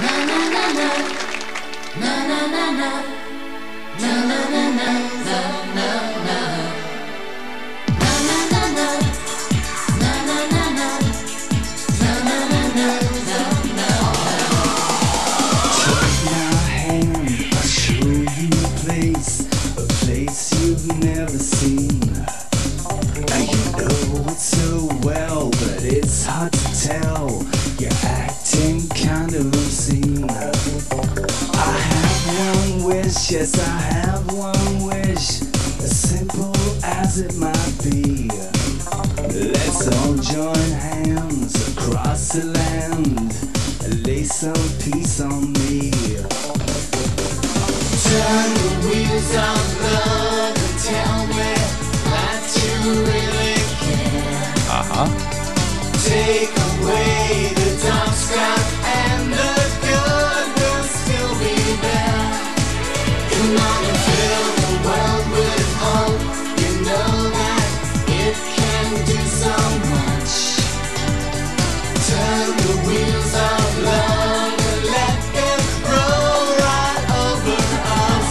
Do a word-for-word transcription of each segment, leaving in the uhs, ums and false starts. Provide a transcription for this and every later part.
Never seen. Now you know it so well, but it's hard to tell. You're acting kind of obscene. I have one wish, yes I have one wish, as simple as it might be. Let's all join hands across the land and lay some peace on me. Turn the wheels of love and tell me that you really care. Uh-huh. Take away the dark sky and the good will still be there. Come on and fill the world with hope. You know that it can do so much. Turn the wheels of love and let them roll right over us.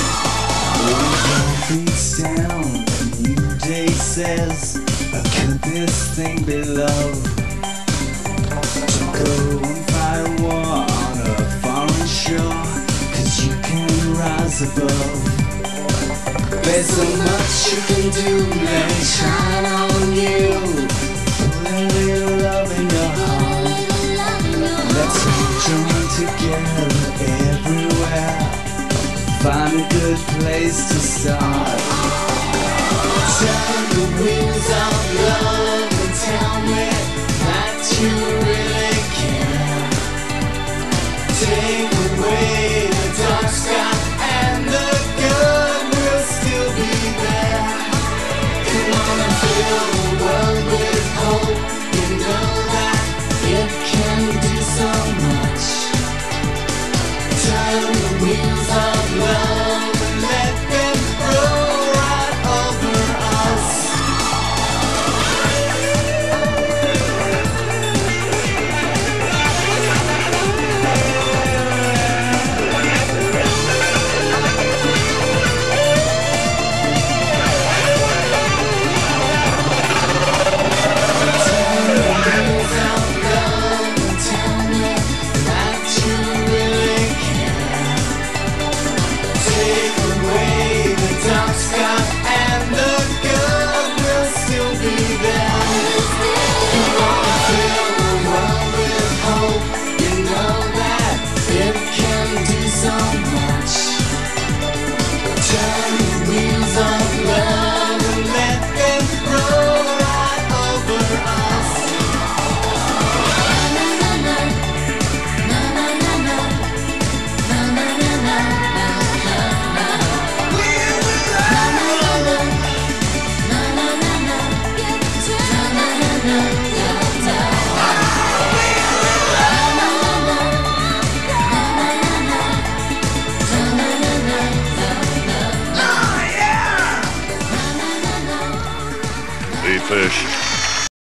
Beats down, a new day says, could this thing be love? To go and fight a war on a foreign shore, cause you can rise above. There's so much you can do, let it shine on you. Put a little love in your heart. Let's all join together everywhere. Find a good place to start. Turn the wheels of love and tell me that you really care. Take